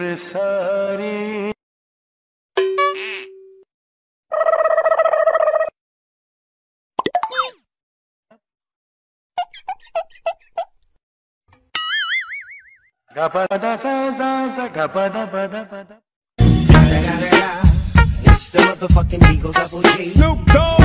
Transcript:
सारी gapada sa za za gapada pada pada. It's the motherfucking Eagle Double G. Snoop Dogg.